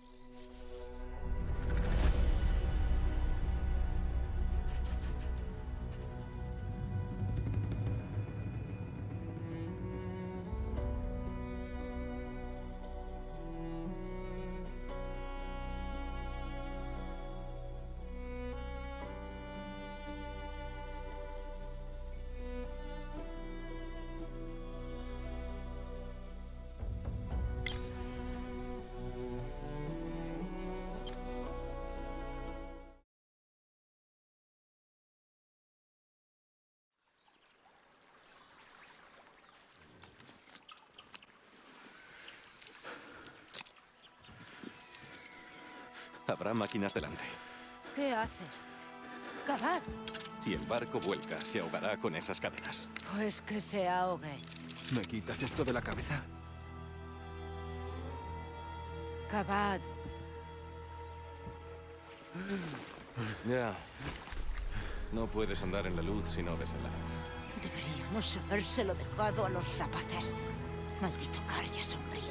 Habrá máquinas delante. ¿Qué haces? ¡Kabad! Si el barco vuelca, se ahogará con esas cadenas. Pues que se ahogue. ¿Me quitas esto de la cabeza? ¡Kabad! Ya. No puedes andar en la luz si no ves en la luz. Deberíamos habérselo dejado a los rapaces. Maldito Karja sombrío.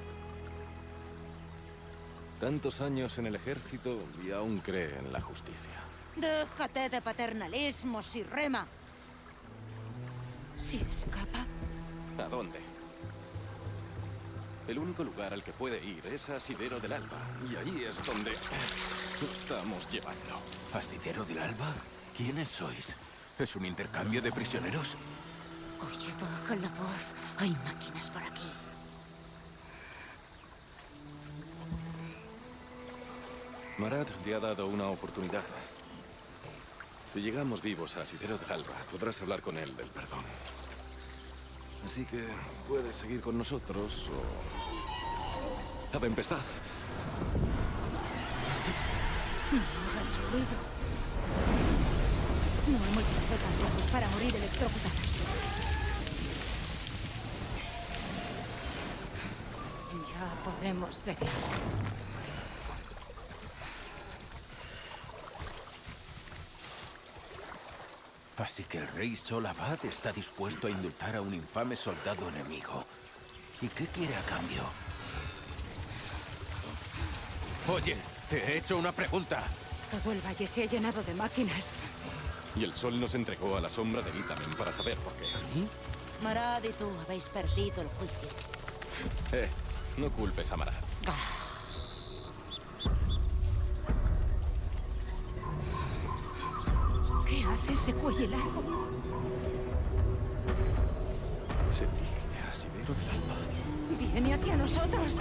Tantos años en el ejército y aún cree en la justicia. Déjate de paternalismos y rema. Si escapa... ¿A dónde? El único lugar al que puede ir es a Asidero del Alba. Y ahí es donde lo estamos llevando. ¿Asidero del Alba? ¿Quiénes sois? ¿Es un intercambio de prisioneros? Oye, baja la voz. Hay máquinas por aquí. Marad te ha dado una oportunidad. Si llegamos vivos a Asidero del Alba, podrás hablar con él del perdón. Así que puedes seguir con nosotros o... ¡A tempestad! No hagas ruido. No hemos llegado tan lejos para morir electrocutados. Ya podemos seguir. Así que el rey Sol Abad está dispuesto a indultar a un infame soldado enemigo. ¿Y qué quiere a cambio? Oye, te he hecho una pregunta. Todo el valle se ha llenado de máquinas. Y el sol nos entregó a la sombra de Vitamin para saber por qué. Marad y tú habéis perdido el juicio. No culpes a Marad. ¿Qué hace ese cuello largo? Se dirige a Asidero del Alba. ¡Viene hacia nosotros!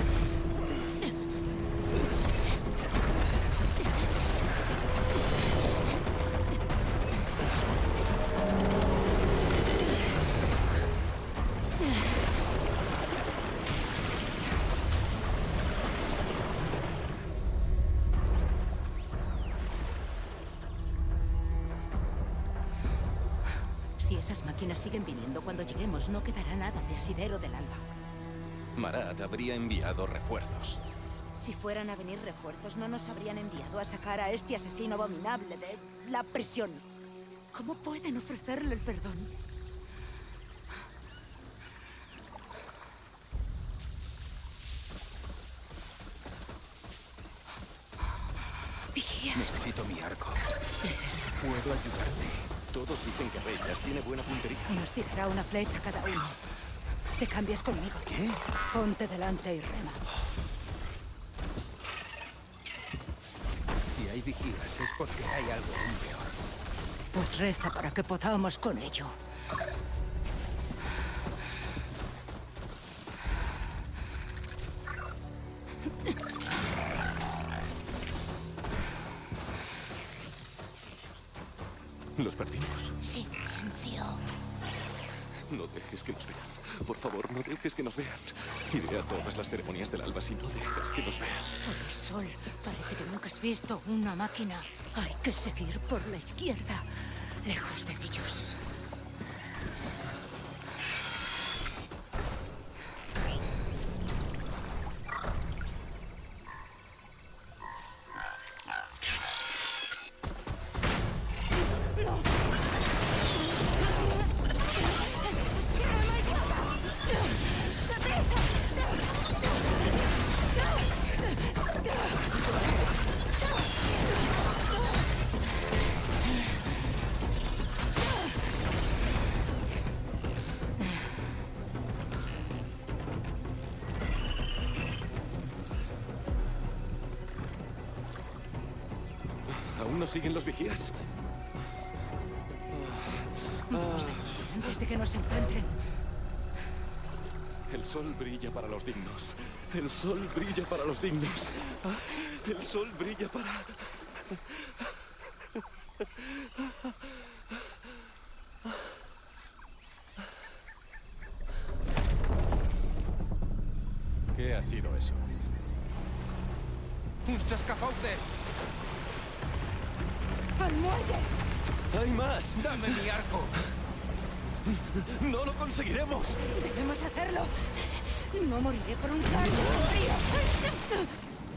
Si esas máquinas siguen viniendo cuando lleguemos, no quedará nada de Asidero del Alba. Marad habría enviado refuerzos. Si fueran a venir refuerzos, no nos habrían enviado a sacar a este asesino abominable de la prisión. ¿Cómo pueden ofrecerle el perdón? Vigía. Necesito mi arco. Eso. Puedo ayudarte. Todos dicen que Reyes tiene buena puntería. Y nos tirará una flecha cada uno. Te cambias conmigo. ¿Qué? Ponte delante y rema. Si hay vigías es porque hay algo aún peor. Pues reza para que podamos con ello. Los perdimos. Silencio. No dejes que nos vean. Por favor, no dejes que nos vean. Iré a todas las ceremonias del alba si no dejas que nos vean. Por el sol, parece que nunca has visto una máquina. Hay que seguir por la izquierda, lejos de ellos. ¿Aún nos siguen los vigías? Vamos a ir antes de que nos encuentren. El sol brilla para los dignos. El sol brilla para los dignos. El sol brilla para... ¿Qué ha sido eso? ¡Un chascafauces! ¡Al muelle! ¡Hay más! ¡Dame mi arco! ¡No lo conseguiremos! Debemos hacerlo. No moriré por un rayo sombrío.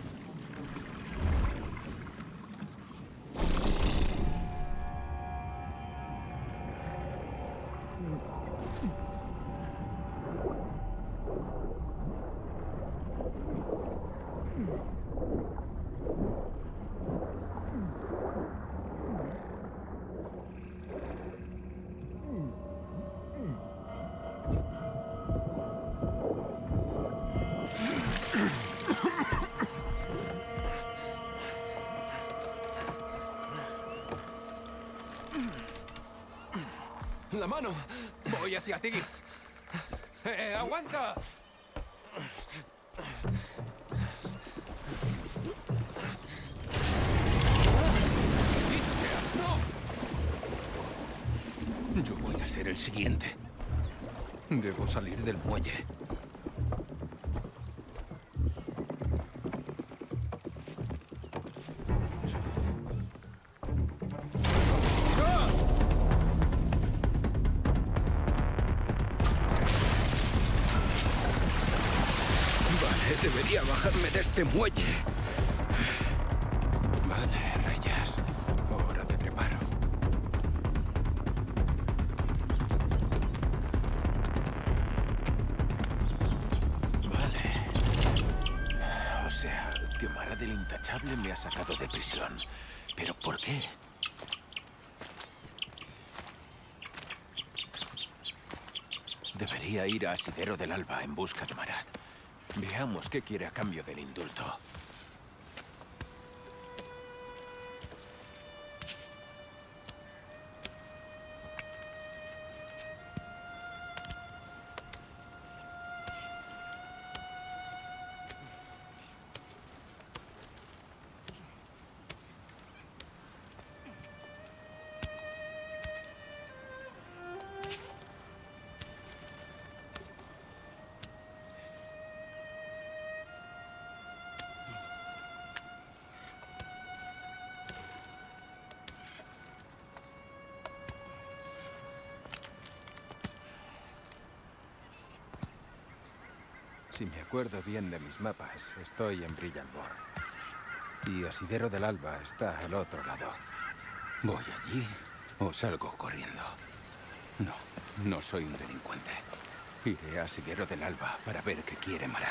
¡La mano! ¡Voy hacia ti! ¡Aguanta! ¡No! Yo voy a ser el siguiente. Debo salir del muelle. Debería bajarme de este muelle. Vale, rayas. Hora de trepar. Vale. O sea, que Marad el Intachable me ha sacado de prisión. ¿Pero por qué? Debería ir a Asidero del Alba en busca de Marad. Veamos qué quiere a cambio del indulto. Si me acuerdo bien de mis mapas, estoy en Brillanborn. Y Asidero del Alba está al otro lado. ¿Voy allí o salgo corriendo? No, no soy un delincuente. Iré a Asidero del Alba para ver qué quiere Marad.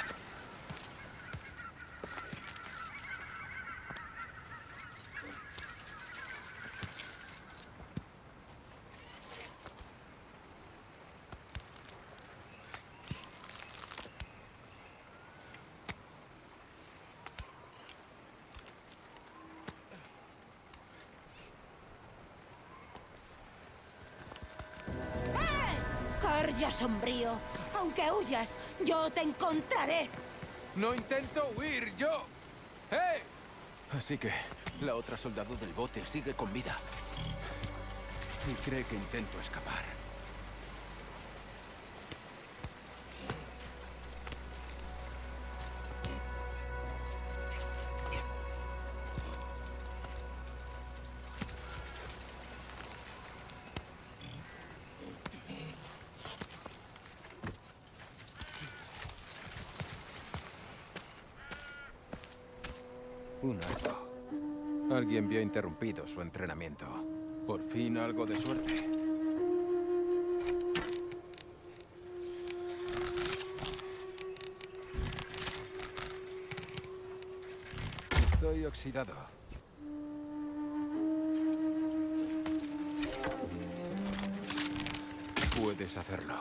Carja sombrío. Aunque huyas, yo te encontraré. ¡No intento huir, yo! ¡Eh! Así que la otra soldado del bote sigue con vida. Y cree que intento escapar. Un alto. Alguien vio interrumpido su entrenamiento. Por fin algo de suerte. Estoy oxidado. Puedes hacerlo.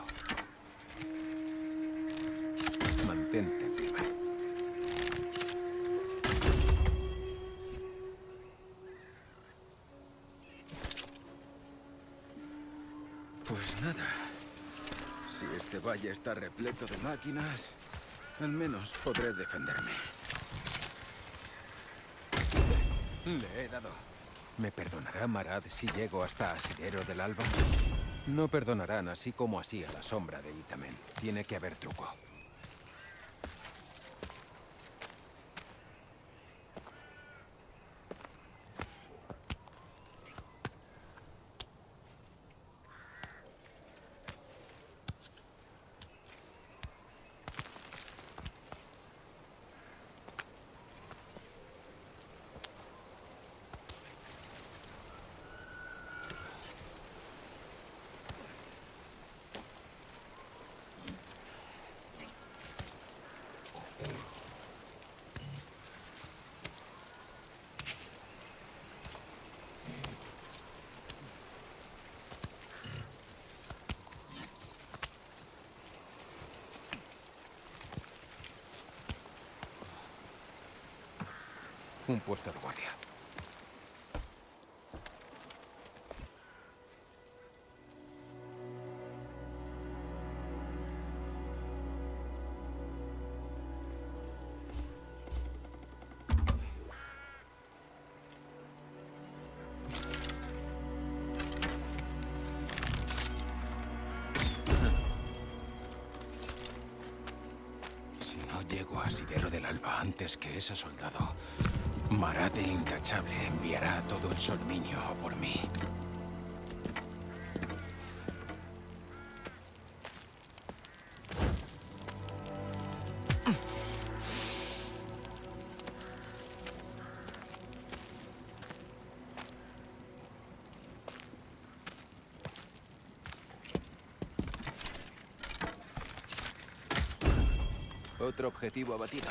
Mantente firme. Pues nada. Si este valle está repleto de máquinas, al menos podré defenderme. Le he dado. ¿Me perdonará Marad si llego hasta Asidero del Alba? No perdonarán así como así a la sombra de Itamen. Tiene que haber truco. Un puesto de guardia. Si no llego a Asidero del Alba antes que ese soldado, Marad el Intachable enviará a todo el Solminio a por mí. Otro objetivo abatido.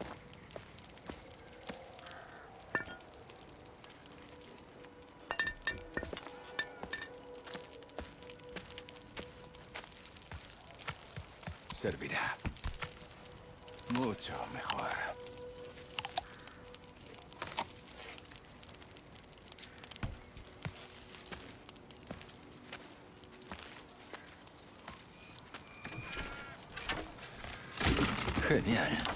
Servirá. Mucho mejor. Genial.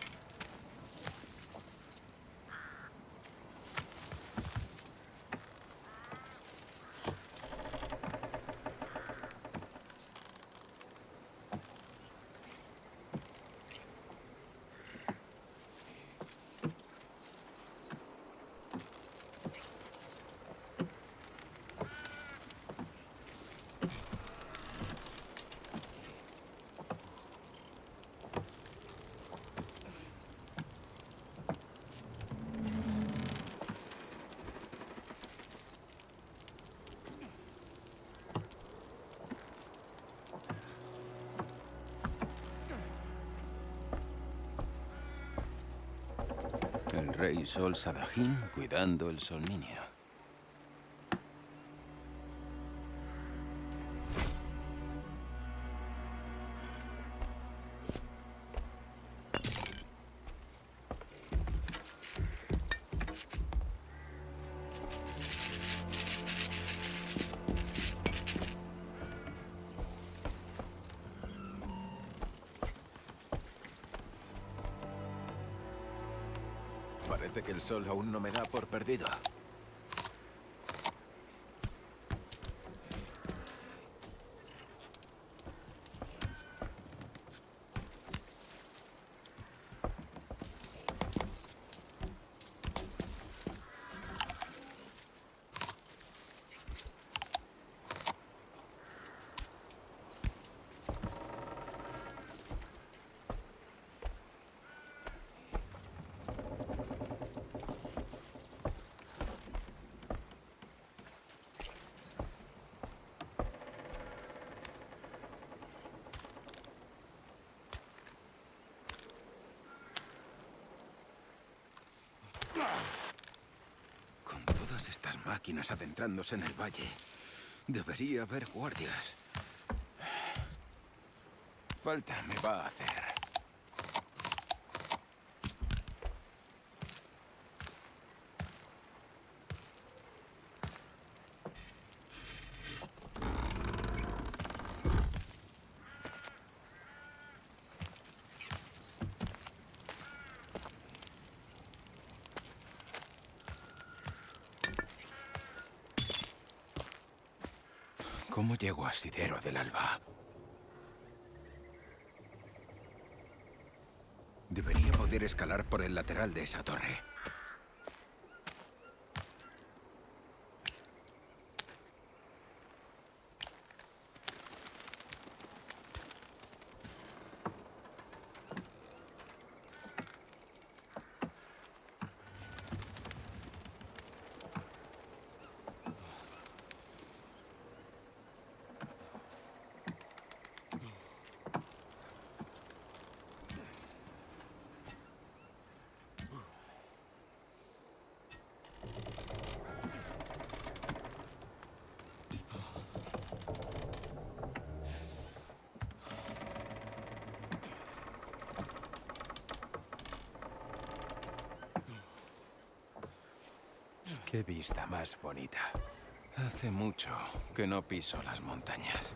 El rey Sol Sadajín cuidando el Solminio. Parece que el sol aún no me da por perdido. Con todas estas máquinas adentrándose en el valle, debería haber guardias. Falta me va a hacer. ¿Cómo llego a Asidero del Alba? Debería poder escalar por el lateral de esa torre. Qué vista más bonita. Hace mucho que no piso las montañas.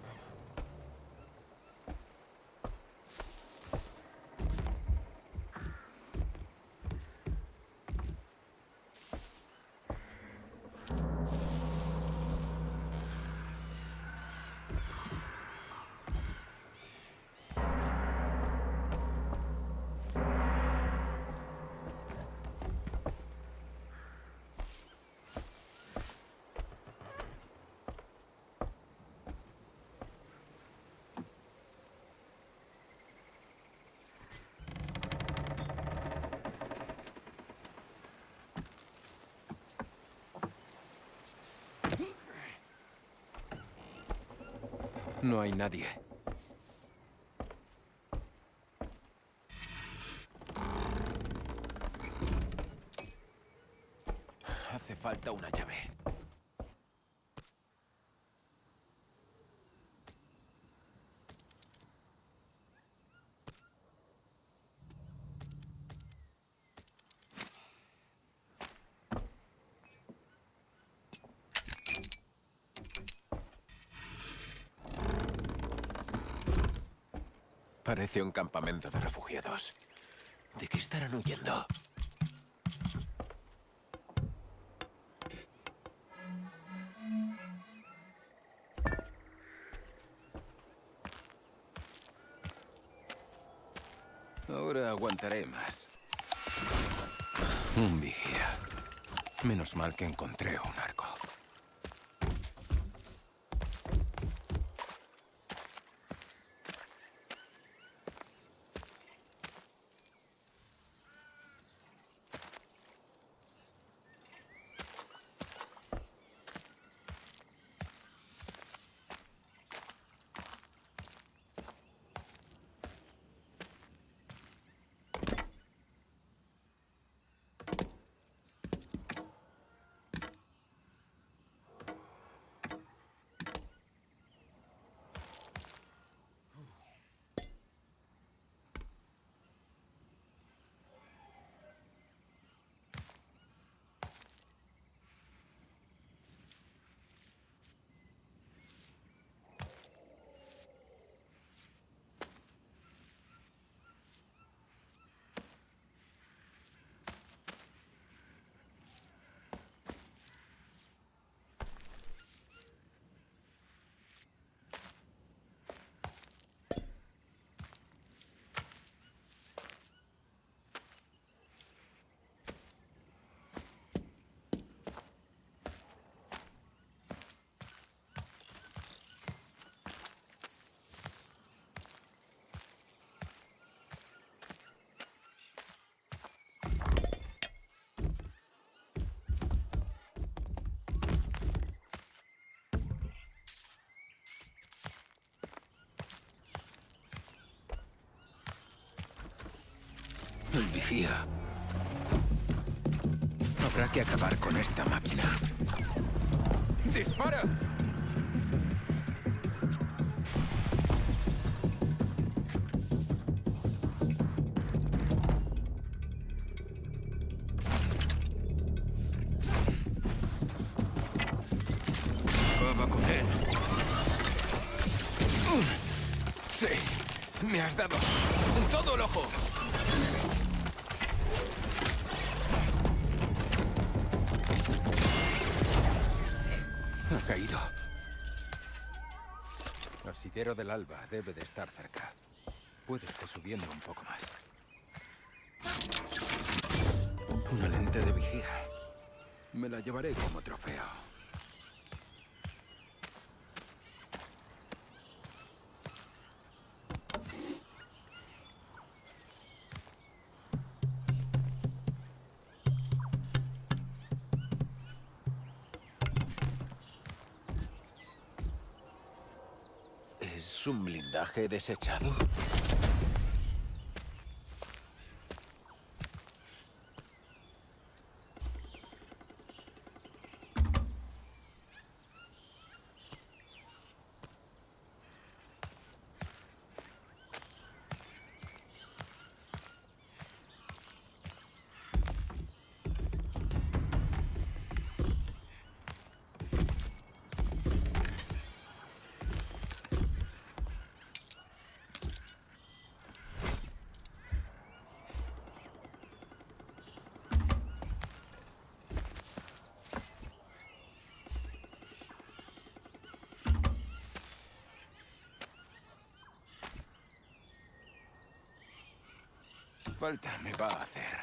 No hay nadie. Hace falta una llave. Parece un campamento de refugiados. ¿De qué estarán huyendo? Ahora aguantaré más. Un vigía. Menos mal que encontré un arco. El vigía. Habrá que acabar con esta máquina. ¡Dispara! Acaba con él. Sí, me has dado en todo el ojo. Ha caído. Asidero del Alba debe de estar cerca. Puede que subiendo un poco más. Una lente de vigía. Me la llevaré como trofeo. ¿Es un blindaje desechado? Falta me va a hacer.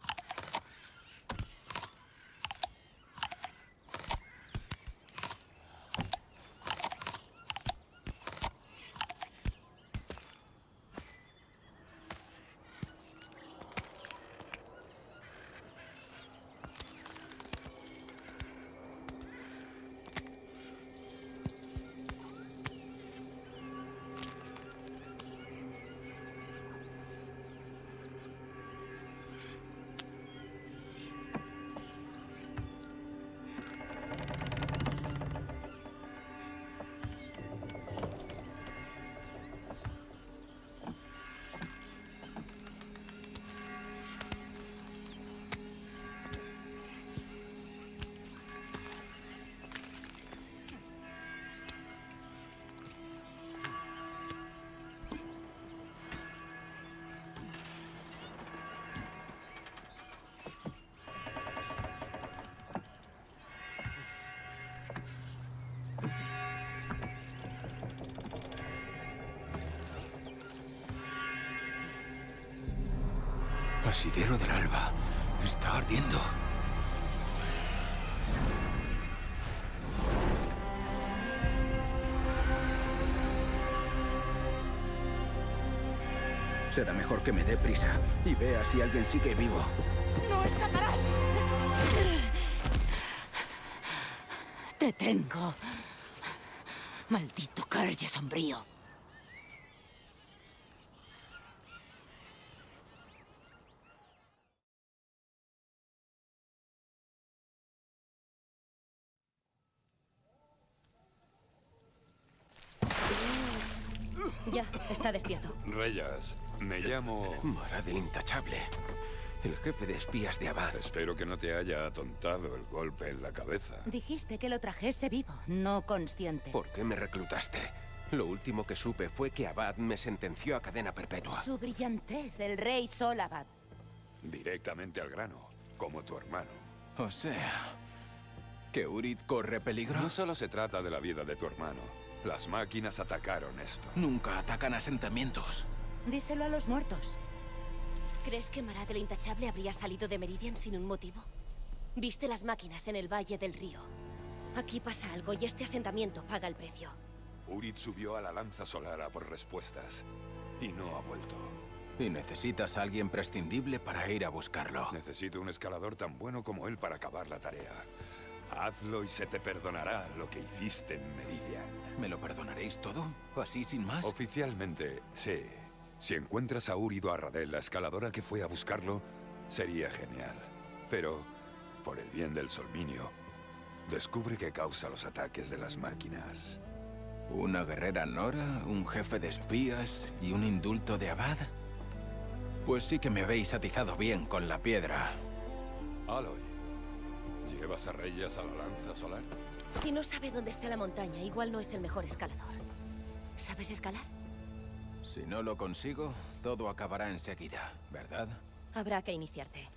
Asidero del Alba. Está ardiendo. Será mejor que me dé prisa y vea si alguien sigue vivo. ¡No escaparás! Te tengo. Maldito Carye sombrío. Ya, está despierto. Reyes, me llamo... Marad el Intachable. El jefe de espías de Abad. Espero que no te haya atontado el golpe en la cabeza. Dijiste que lo trajese vivo, no consciente. ¿Por qué me reclutaste? Lo último que supe fue que Abad me sentenció a cadena perpetua. Su brillantez, el rey Sol Abad. Directamente al grano, como tu hermano. O sea, ¿que Urid corre peligro? No solo se trata de la vida de tu hermano. Las máquinas atacaron esto. Nunca atacan asentamientos. Díselo a los muertos. ¿Crees que Marad el Intachable habría salido de Meridian sin un motivo? Viste las máquinas en el Valle del Río. Aquí pasa algo y este asentamiento paga el precio. Urid subió a la lanza solar a por respuestas. Y no ha vuelto. Y necesitas a alguien prescindible para ir a buscarlo. Necesito un escalador tan bueno como él para acabar la tarea. Hazlo y se te perdonará lo que hiciste en Meridian. ¿Me lo perdonaréis todo? ¿Así sin más? Oficialmente, sí. Si encuentras a Urid o a Radel, la escaladora que fue a buscarlo, sería genial. Pero, por el bien del Solminio, descubre qué causa los ataques de las máquinas. ¿Una guerrera Nora, un jefe de espías y un indulto de Abad? Pues sí que me habéis atizado bien con la piedra. Aloy, ¿llevas a Reyes a la lanza solar? Si no sabe dónde está la montaña, igual no es el mejor escalador. ¿Sabes escalar? Si no lo consigo, todo acabará enseguida, ¿verdad? Habrá que iniciarte.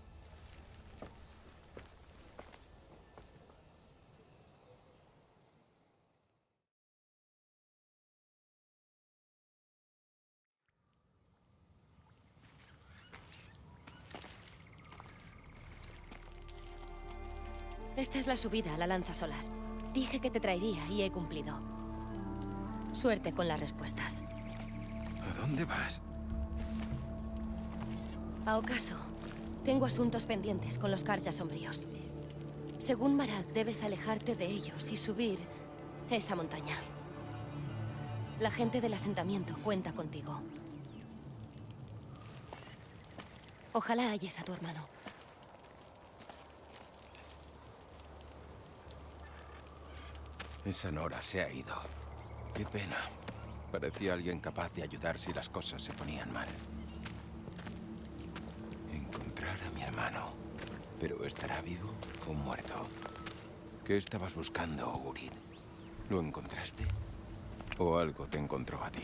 Esta es la subida a la lanza solar. Dije que te traería y he cumplido. Suerte con las respuestas. ¿A dónde vas? A ocaso, tengo asuntos pendientes con los Carja sombríos. Según Marad, debes alejarte de ellos y subir esa montaña. La gente del asentamiento cuenta contigo. Ojalá halles a tu hermano. Esa Nora se ha ido. Qué pena. Parecía alguien capaz de ayudar si las cosas se ponían mal. Encontrar a mi hermano. ¿Pero estará vivo o muerto? ¿Qué estabas buscando, Urid? ¿Lo encontraste? ¿O algo te encontró a ti?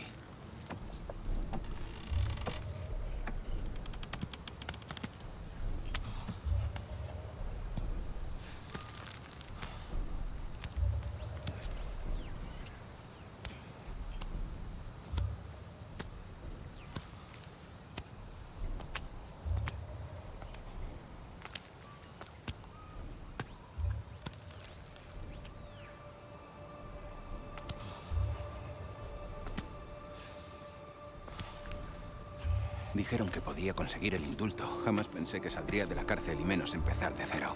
Dijeron que podía conseguir el indulto. Jamás pensé que saldría de la cárcel y menos empezar de cero.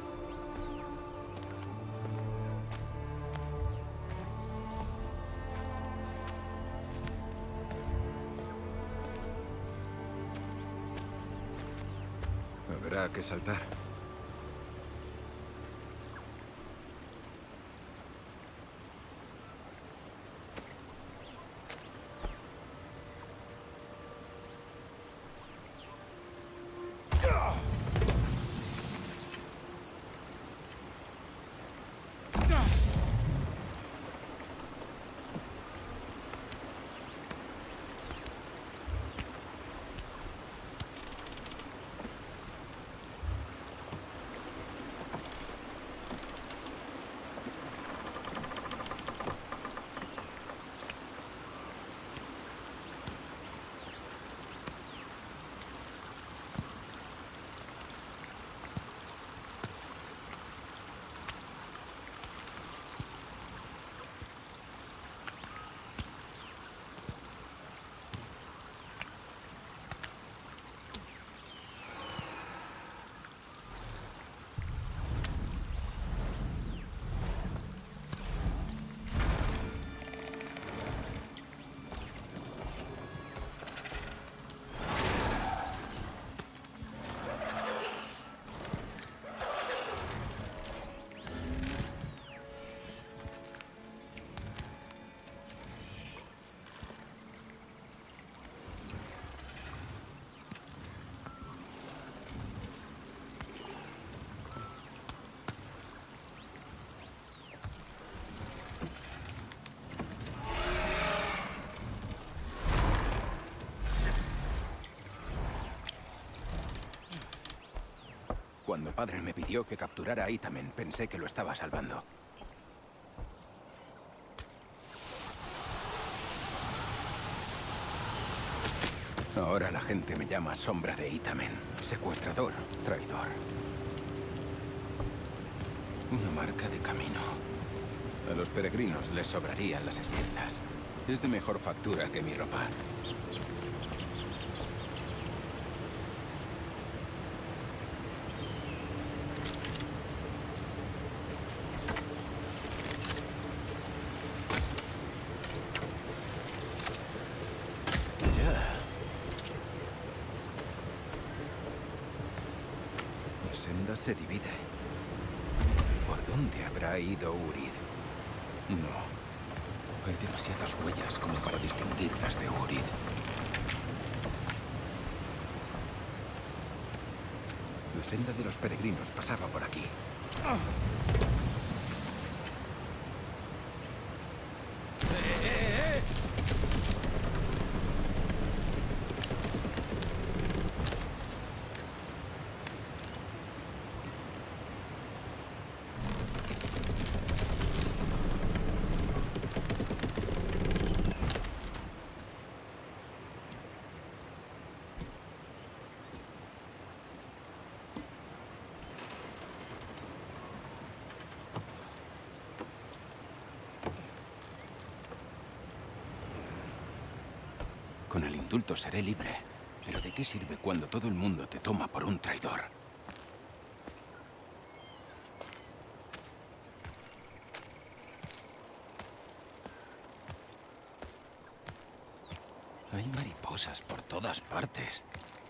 Habrá que saltar. Cuando padre me pidió que capturara a Itamen, pensé que lo estaba salvando. Ahora la gente me llama Sombra de Itamen. Secuestrador, traidor. Una marca de camino. A los peregrinos les sobrarían las esquirlas. Es de mejor factura que mi ropa. La senda se divide. ¿Por dónde habrá ido Urid? No. Hay demasiadas huellas como para distinguirlas de Urid. La senda de los peregrinos pasaba por aquí. Con el indulto seré libre. Pero ¿de qué sirve cuando todo el mundo te toma por un traidor? Hay mariposas por todas partes.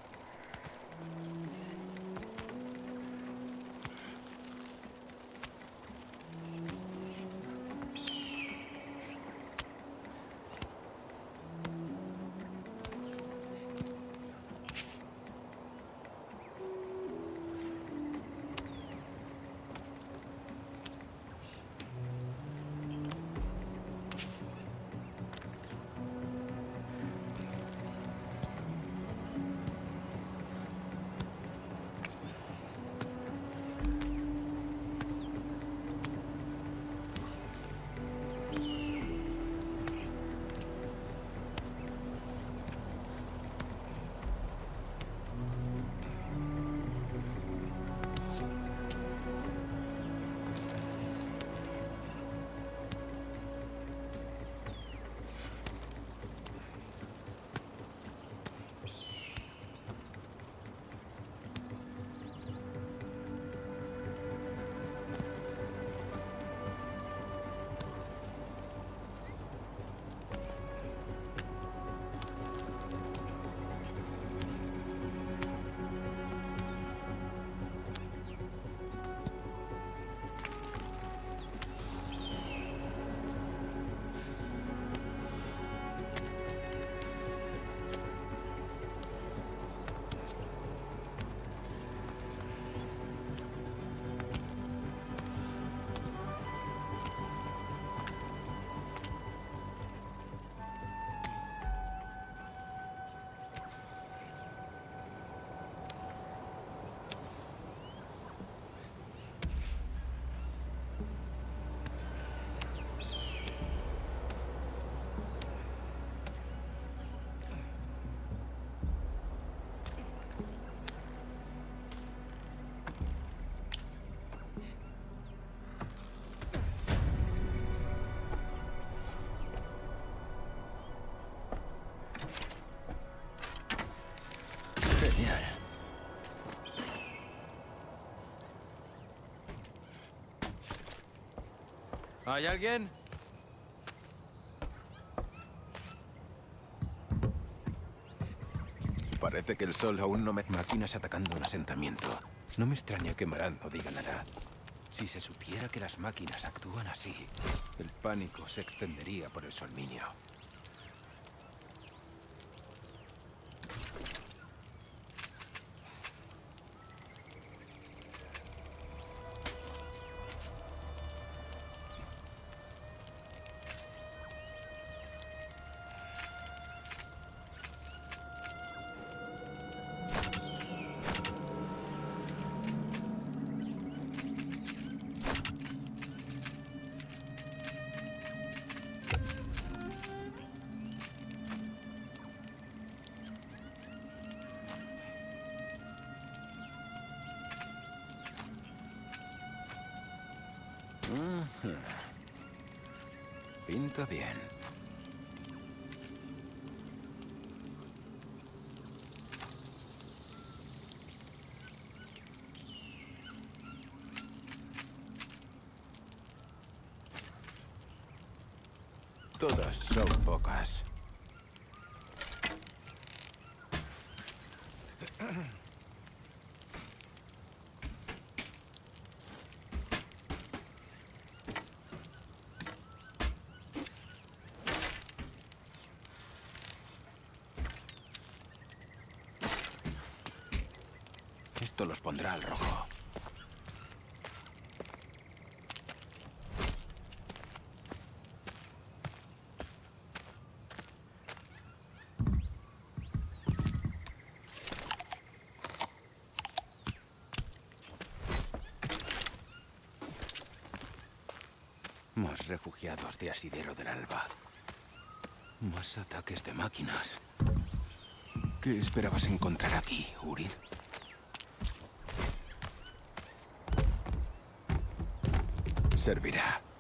Genial. ¿Hay alguien? Parece que el sol aún no me... Máquinas atacando un asentamiento. No me extraña que Marad no diga nada. Si se supiera que las máquinas actúan así, el pánico se extendería por el Solminio. Pinta bien. Todas son pocas. Esto los pondrá al rojo. Más refugiados de Asidero del Alba. Más ataques de máquinas. ¿Qué esperabas encontrar aquí, Urid? Servirá.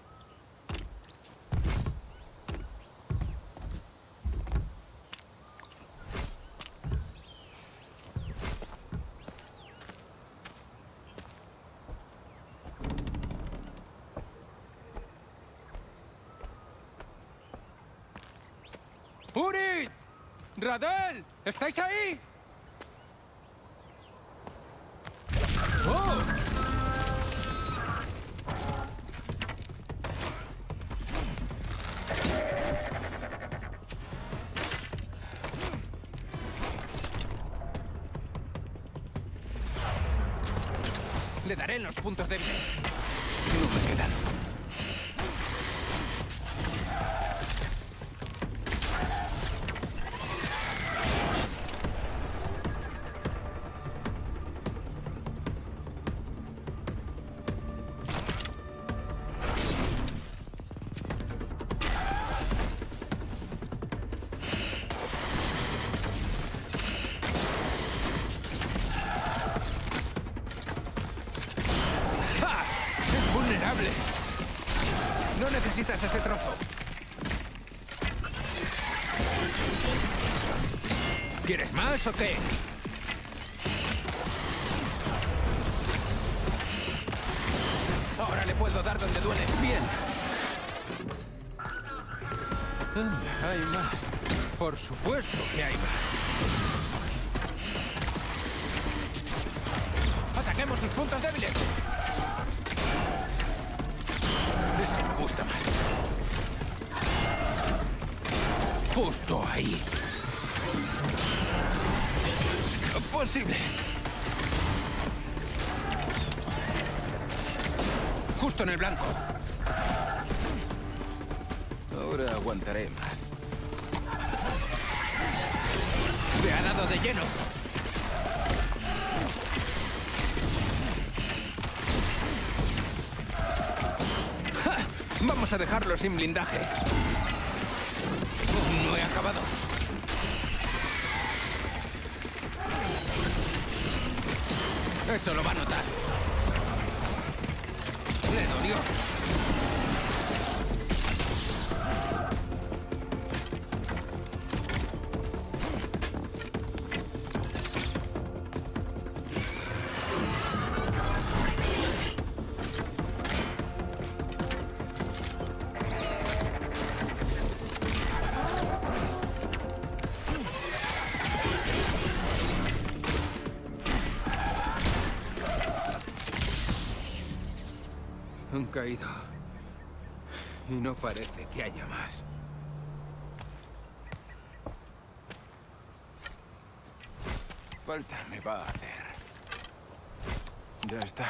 ¡Uri! ¡Radel! ¿Estáis ahí? ¡Oh! Le daré en los puntos débiles. No me quedan. No necesitas ese trozo. ¿Quieres más o qué? Ahora le puedo dar donde duele. Bien. Anda, hay más. Por supuesto que hay más. ¡Ataquemos sus puntos débiles! Ese me gusta más. Justo ahí. ¡Posible! Justo en el blanco. Ahora aguantaré más. ¡Me ha dado de lleno! ¡Ja! Vamos a dejarlo sin blindaje. No he acabado. Eso lo va a notar. Le dolió. Han caído. Y no parece que haya más. Falta me va a hacer. Ya está.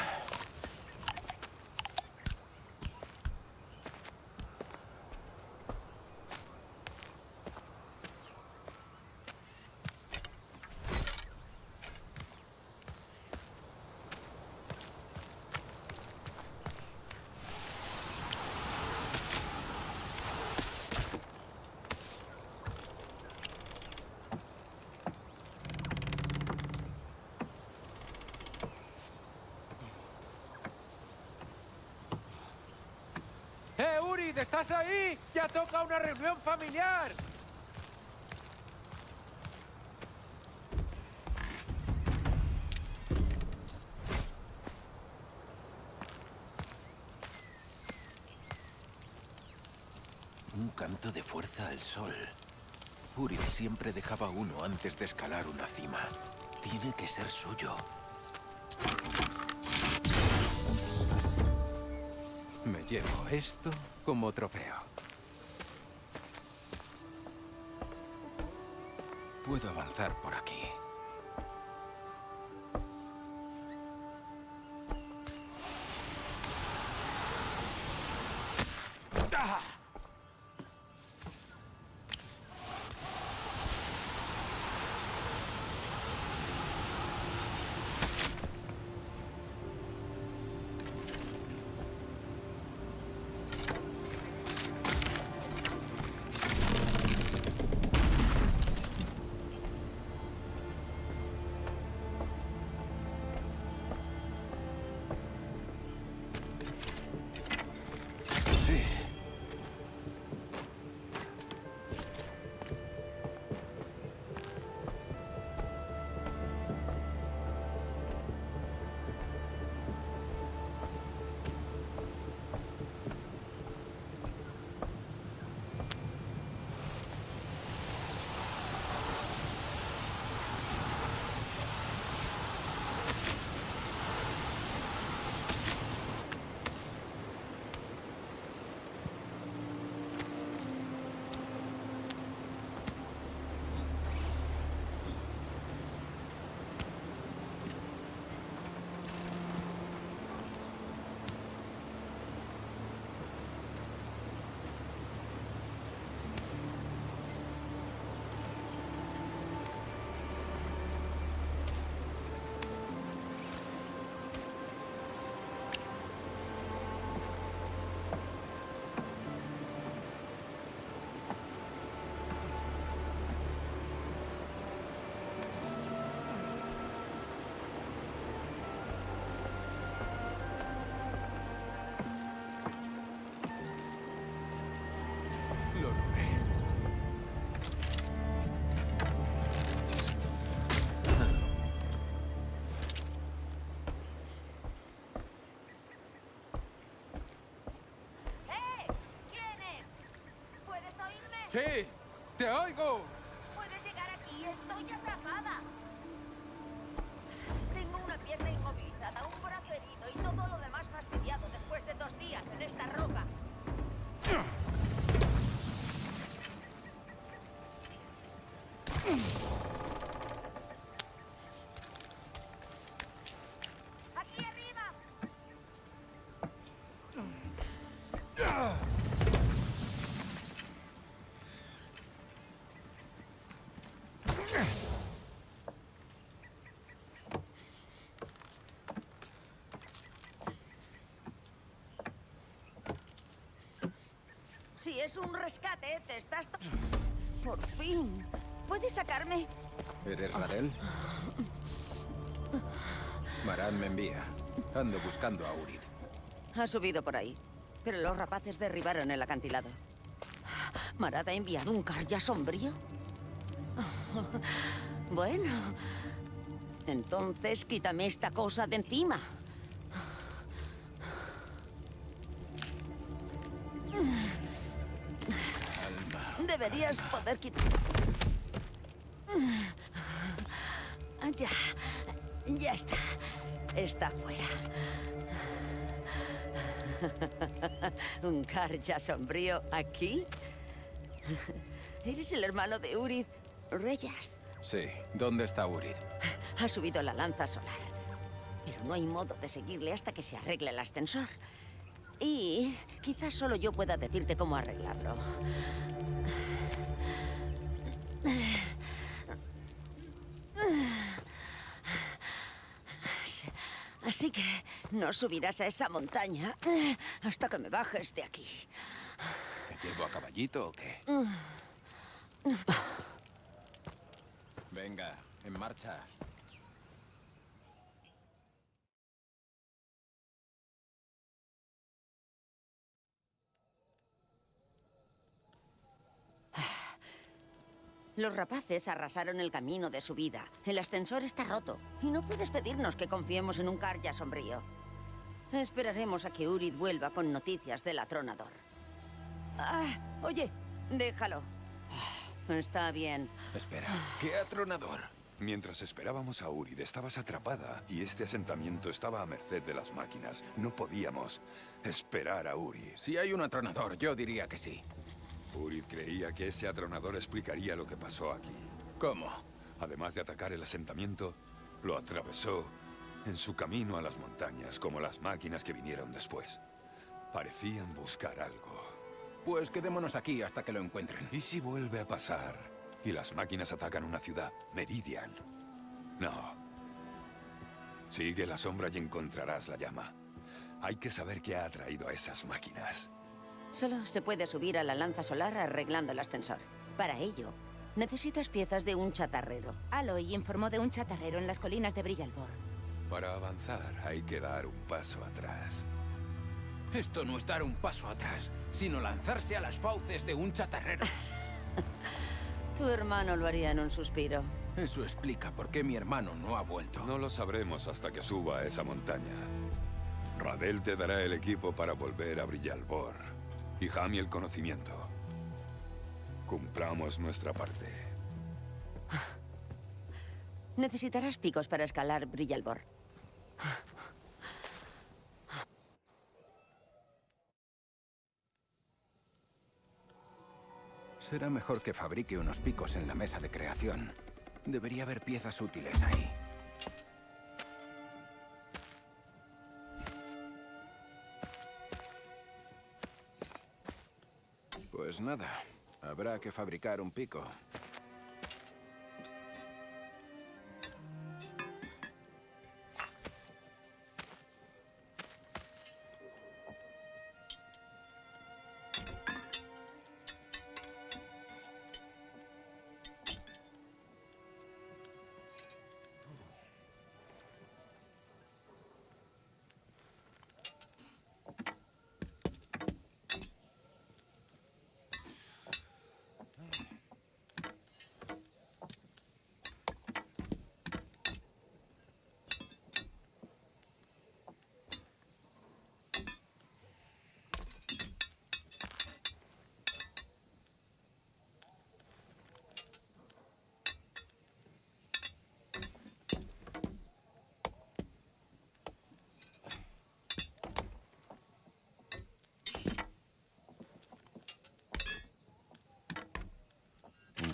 ¡Urid! ¿Estás ahí? ¡Ya toca una reunión familiar! Un canto de fuerza al sol. Urid siempre dejaba uno antes de escalar una cima. Tiene que ser suyo. Me llevo esto como trofeo. Puedo avanzar por aquí. ¡Ah! ¡Sí! ¡Te oigo! Puedes llegar aquí, estoy atrapada. Tengo una pierna inmovilizada, un brazo herido y todo lo demás fastidiado después de 2 días en esta roca. ¡Aquí arriba! Si es un rescate, te estás... Por fin. ¿Puedes sacarme? ¿Eres Radel? Marad me envía. Ando buscando a Urid. Ha subido por ahí, pero los rapaces derribaron el acantilado. ¿Marad ha enviado un Karja sombrío? Bueno, entonces quítame esta cosa de encima. Deberías poder quitar... Ya está. Está fuera. ¿Un Karja sombrío aquí? Eres el hermano de Urid Reyes. Sí. ¿Dónde está Urid? Ha subido la lanza solar. Pero no hay modo de seguirle hasta que se arregle el ascensor. Y quizás solo yo pueda decirte cómo arreglarlo. Así que no subirás a esa montaña hasta que me bajes de aquí. ¿Te llevo a caballito o qué? Venga, en marcha. Los rapaces arrasaron el camino de subida. El ascensor está roto y no puedes pedirnos que confiemos en un Karja sombrío. Esperaremos a que Urid vuelva con noticias del atronador. Oye, déjalo. Está bien. Espera, ¿qué atronador? Mientras esperábamos a Urid, estabas atrapada y este asentamiento estaba a merced de las máquinas. No podíamos esperar a Urid. Si hay un atronador, yo diría que sí. Urid creía que ese atronador explicaría lo que pasó aquí. ¿Cómo? Además de atacar el asentamiento, lo atravesó en su camino a las montañas, como las máquinas que vinieron después. Parecían buscar algo. Pues quedémonos aquí hasta que lo encuentren. ¿Y si vuelve a pasar y las máquinas atacan una ciudad, Meridian? No. Sigue la sombra y encontrarás la llama. Hay que saber qué ha atraído a esas máquinas. Solo se puede subir a la lanza solar arreglando el ascensor. Para ello, necesitas piezas de un chatarrero. Aloy informó de un chatarrero en las colinas de Brillalbor. Para avanzar hay que dar un paso atrás. Esto no es dar un paso atrás, sino lanzarse a las fauces de un chatarrero. Tu hermano lo haría en un suspiro. Eso explica por qué mi hermano no ha vuelto. No lo sabremos hasta que suba a esa montaña. Radel te dará el equipo para volver a Brillalbor. Y Jami el conocimiento. Cumplamos nuestra parte. Necesitarás picos para escalar Brillalbor. Será mejor que fabrique unos picos en la mesa de creación. Debería haber piezas útiles ahí. Pues nada, habrá que fabricar un pico.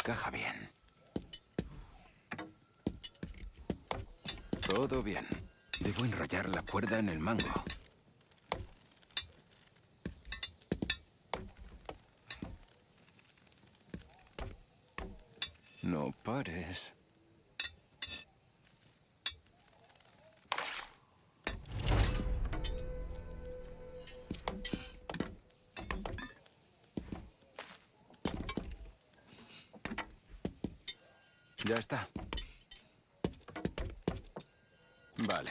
encaja bien. Todo bien. Debo enrollar la cuerda en el mango. No pares. Ya está. Vale.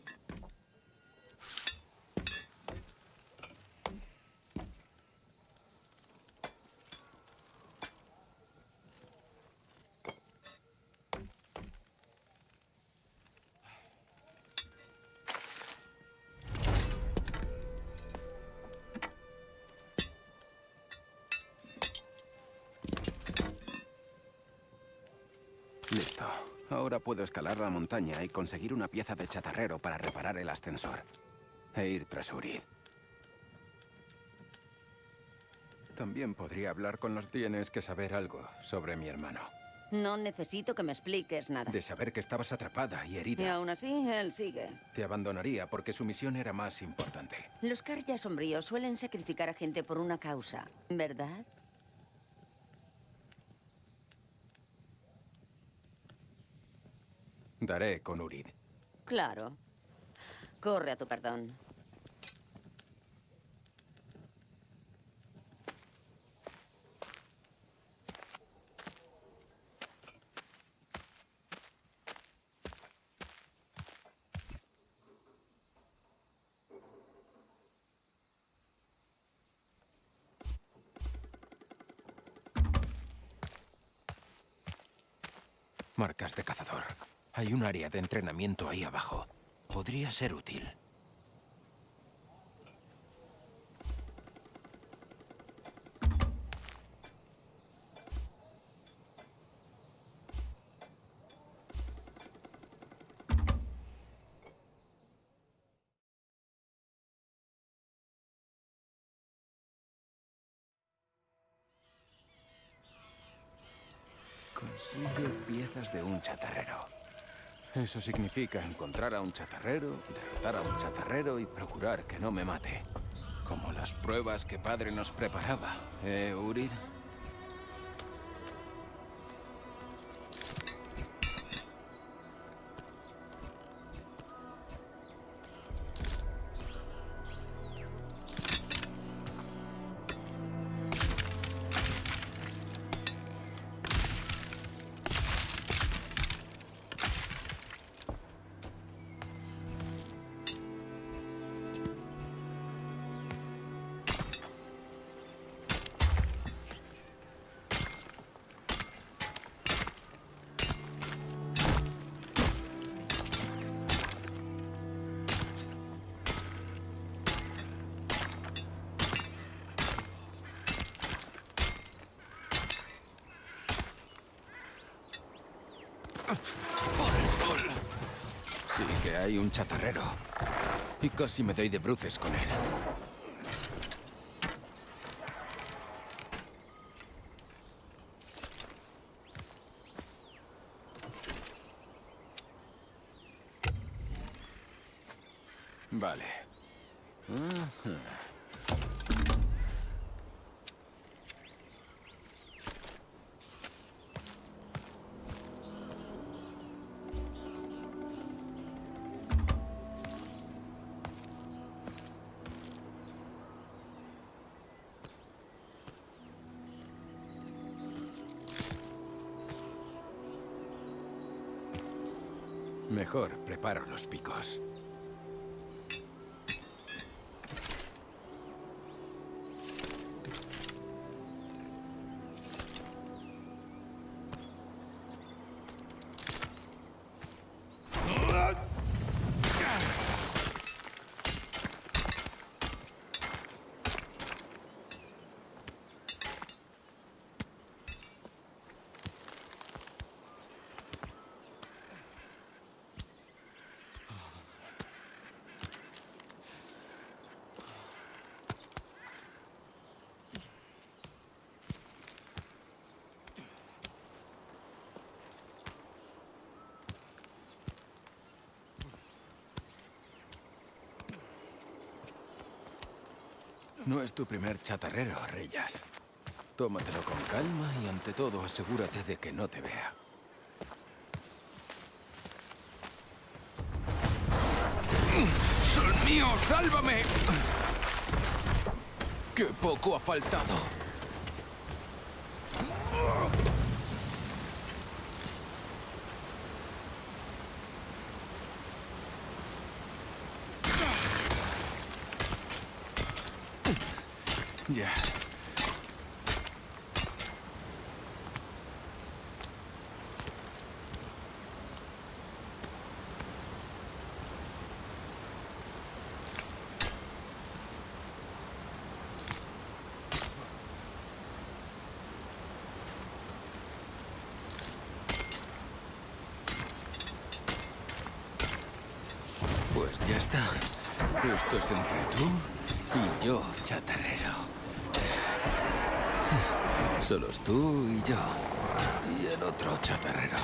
Listo. Ahora puedo escalar la montaña y conseguir una pieza de chatarrero para reparar el ascensor. E ir tras Urid. También podría hablar con los... Tienes que saber algo sobre mi hermano. No necesito que me expliques nada. De saber que estabas atrapada y Y herida. aún así, él sigue. Te abandonaría porque su misión era más importante. Los Karja sombríos suelen sacrificar a gente por una causa, ¿verdad? Daré con Urid. Claro. Corre a tu perdón. Marcas de cazador. Hay un área de entrenamiento ahí abajo. Podría ser útil. Consigue piezas de un chatarrero. Eso significa encontrar a un chatarrero, derrotar a un chatarrero y procurar que no me mate. Como las pruebas que padre nos preparaba, Urid? Sí que hay un chatarrero. Y casi me doy de bruces con él. Vale. Mejor preparo los picos. No es tu primer chatarrero, Reyes. Tómatelo con calma y ante todo asegúrate de que no te vea. ¡Sol mío, sálvame! ¡Qué poco ha faltado! Ya. Pues ya está. Esto es entre tú y yo, chatarrero. Solos tú y yo. Y el otro chatarrero.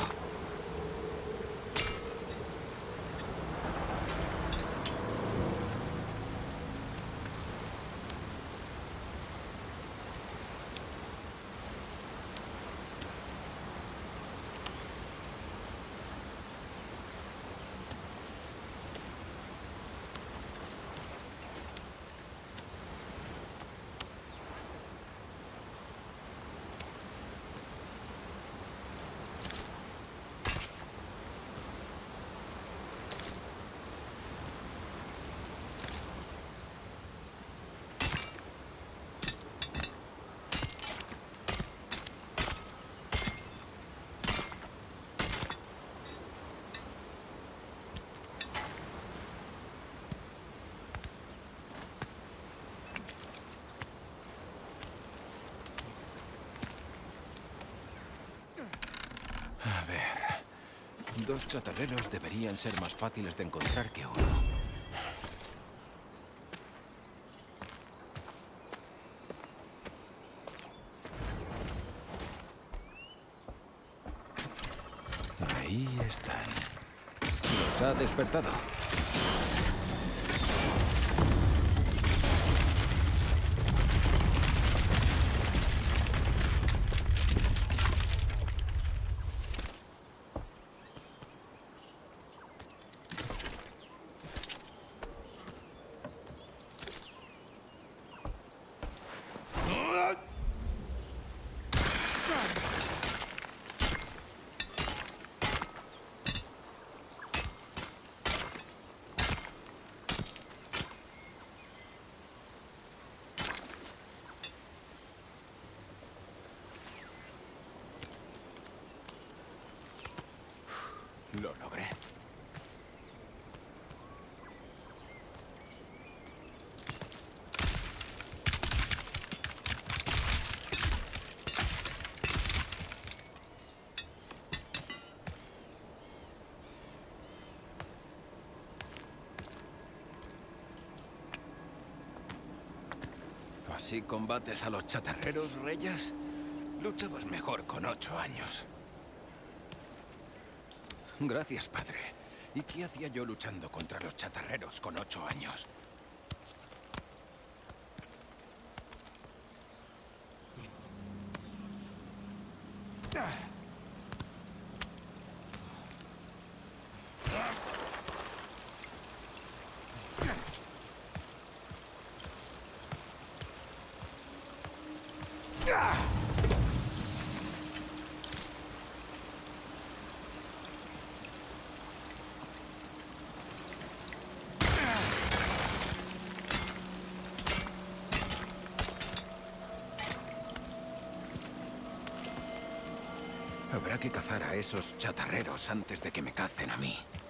A ver... 2 chatarreros deberían ser más fáciles de encontrar que uno. Ahí están. Los ha despertado. Lo logré. ¿Así combates a los chatarreros, Reyes? Luchabas mejor con 8 años. Gracias, padre. ¿Y qué hacía yo luchando contra los chatarreros con 8 años? Habrá que cazar a esos chatarreros antes de que me cacen a mí.